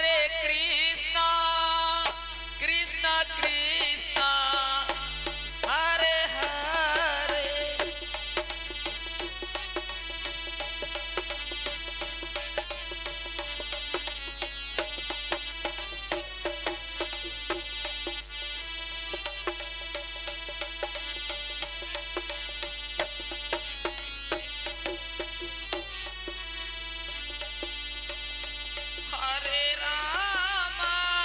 हरे कृष्णा कृष्णा कृष्णा हरे हरे। हरे राम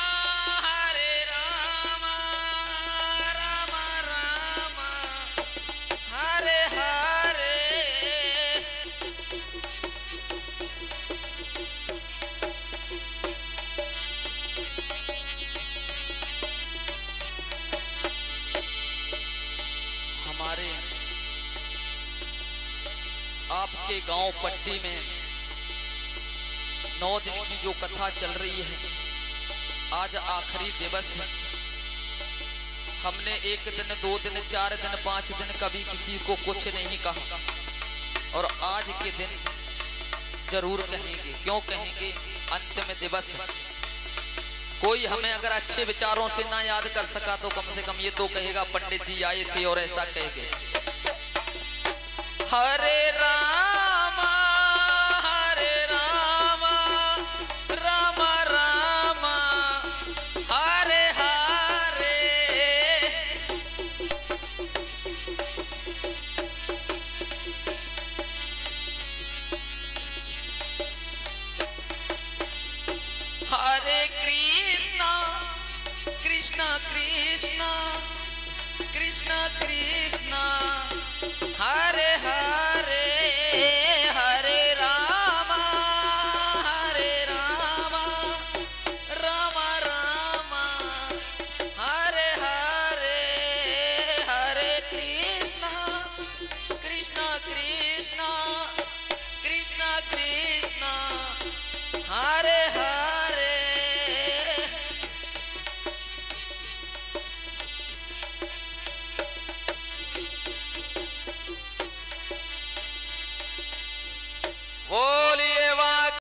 राम राम हरे हरे। हमारे आपके गांव पट्टी में 9 दिन की जो कथा चल रही है, आज आखिरी दिवस है। हमने 1 दिन 2 दिन 4 दिन 5 दिन कभी किसी को कुछ नहीं कहा, और आज के दिन जरूर कहेंगे। क्यों कहेंगे? अंतिम दिवस है। कोई हमें अगर अच्छे विचारों से ना याद कर सका तो कम से कम ये तो कहेगा पंडित जी आए थे और ऐसा कह गए। हरे राम राम राम हरे हरे। हरे कृष्णा कृष्णा कृष्णा कृष्णा कृष्णा हरे हरे।